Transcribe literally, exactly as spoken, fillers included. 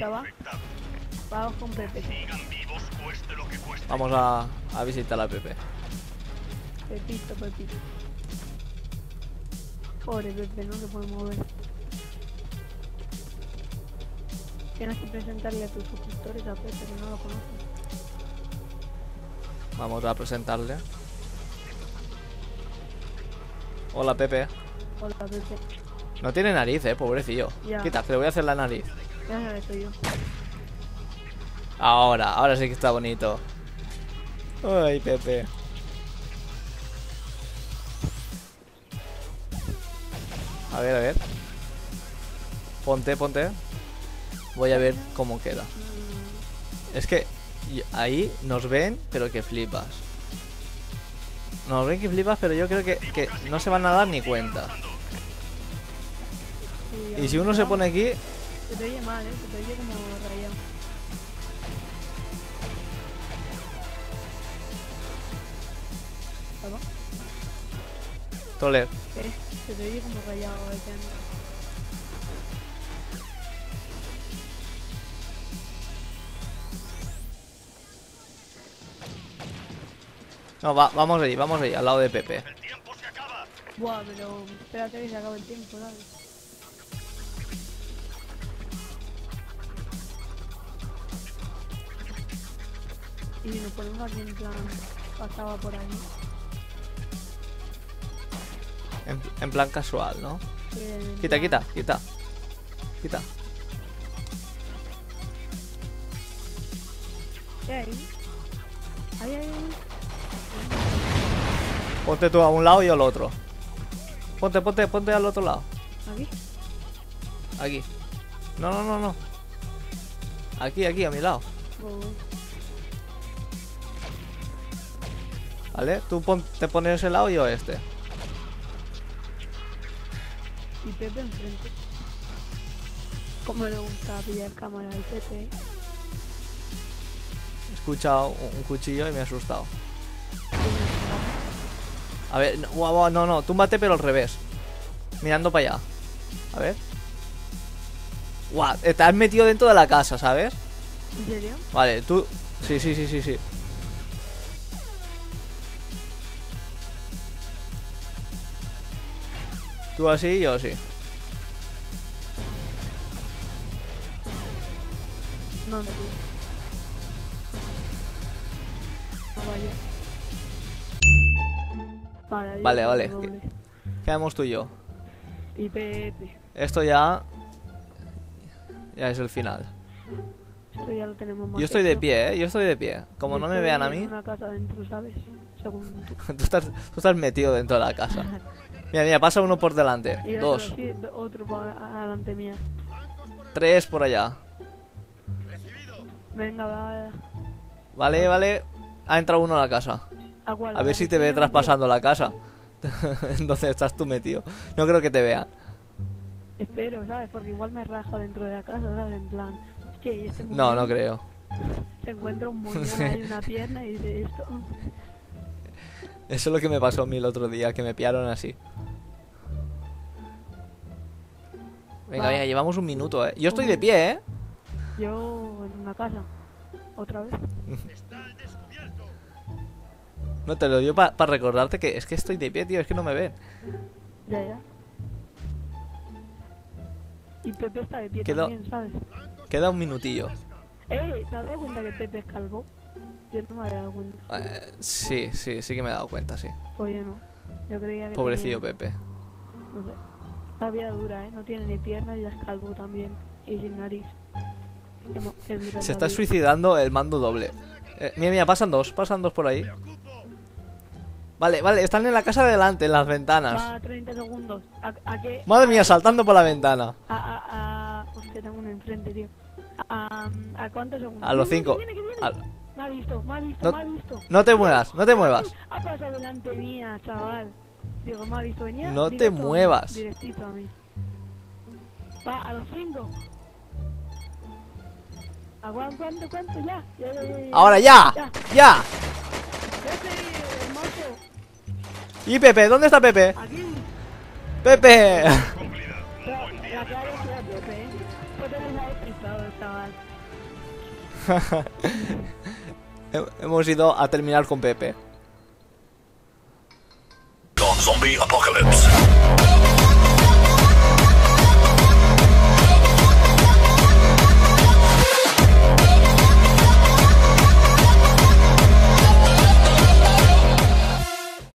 Pepita va. Vamos con Pepe. Vamos a, a visitar a Pepe. Pepito, Pepito. Pobre Pepe, no se puede mover. Tienes que presentarle a tus suscriptores a Pepe, que no lo conocen. Vamos a presentarle. Hola, Pepe. Hola, Pepe. No tiene nariz, eh, pobrecillo. Ya. Quita, que le voy a hacer la nariz. Ya sabes, soy yo. Ahora, ahora sí que está bonito. Ay, Pepe. A ver, a ver. Ponte, ponte. Voy a ver cómo queda. Es que ahí nos ven, pero que flipas. Nos ven que flipas, pero yo creo que, que no se van a dar ni cuenta. Sí, Y si uno se pone aquí... Se te oye mal, eh, se te oye como rayado. ¿Aló? Toler. ¿Qué? Se te oye como rayado el piano. No, va, vamos allí, vamos allí, al lado de Pepe. Buah, pero espérate que se acabe el tiempo, ¿sabes? Y nos ponemos aquí en plan, pasaba por ahí. En, en plan casual, ¿no? En Quita, plan- quita, quita. Quita. ¿Qué hay? Ahí, ahí, ahí. Ponte tú a un lado y yo al otro. Ponte, ponte, ponte al otro lado. ¿Aquí? Aquí. No, no, no, no. Aquí, aquí, a mi lado. Oh, ¿Vale? Tú pon, te pones ese lado y yo este. y Pepe enfrente. Como le gusta pillar cámara al Pepe. He escuchado un, un cuchillo y me he asustado. A ver, no, guau, guau, no, no, túmbate pero al revés. Mirando para allá. A ver. Guau, te has metido dentro de la casa, ¿sabes? ¿En serio? Vale, tú... Sí, sí, sí, sí, sí. Tú así y yo así. No, no, tío. No vaya. Vale, Vale, adiós, vale. doble. Quedamos tú y yo. Y Pepe. Esto ya... Ya es el final. Esto ya lo tenemos más Yo estoy de hecho. pie, ¿eh? Yo estoy de pie. Como Yo no me estoy vean a en mí... una casa dentro, ¿sabes? Según tú. Tú estás, tú estás metido dentro de la casa. Mira, mira, pasa uno por delante. Y Dos. otro, sí, otro por adelante mía. Tres por allá. Venga, va. Vale, vale. Ha entrado uno a la casa. ¿A cuál? A ver si te ve traspasando la casa. Entonces estás tú metido. No creo que te vean. Espero, ¿sabes? Porque igual me raja dentro de la casa, ¿sabes? En plan, es que este No, muñón no creo. se encuentra un muñón ahí, una pierna y dice esto. Eso es lo que me pasó a mí el otro día, que me pillaron así. Venga, Va. venga, llevamos un minuto, ¿eh? Yo estoy de pie, ¿eh? Yo en una casa, otra vez. No te lo digo para recordarte que es que estoy de pie, tío, es que no me ven. Ya, ya. Y Pepe está de pie Quedó- también, ¿sabes? Queda un minutillo. Eh, ¿te has dado cuenta que Pepe es calvo? Yo no me había dado cuenta. Eh, sí, sí, sí que me he dado cuenta, sí. Oye, no. Yo creía que Pobrecillo tenía- Pepe. No sé. La vida dura, ¿eh? No tiene ni piernas y ya es calvo también. Y sin nariz. Qué mo- qué dura Se la está vida. suicidando el mando doble. Eh, mira, mira, pasan dos, pasan dos por ahí. Vale, vale, están en la casa de delante, en las ventanas. Va, treinta segundos. ¿A, a qué? Madre mía, saltando por la ventana. A, a, a... Hostia, tengo uno enfrente, tío. ¿A, a, a cuántos segundos? A los Viene, cinco. que viene, que viene. Al- Me ha visto, me ha visto, No- me ha visto. No te muevas, no te muevas. Ha pasado delante mía, chaval. Digo, me ha visto, venía. No te directo a mí, muevas. Directito a mí. Va, a los cinco. ¿Aguanta cuánto, cuánto? Ya. ya, ya, ya, ya. Ahora ya, Ya. ya. Pepe, hermoso. ¿Y Pepe? ¿Dónde está Pepe? Aquí. Pepe. Pero la clave es la Pepe, ¿eh? Pues tenés la X. asustado, chaval. Hemos ido a terminar con Pepe. Zombie Apocalypse.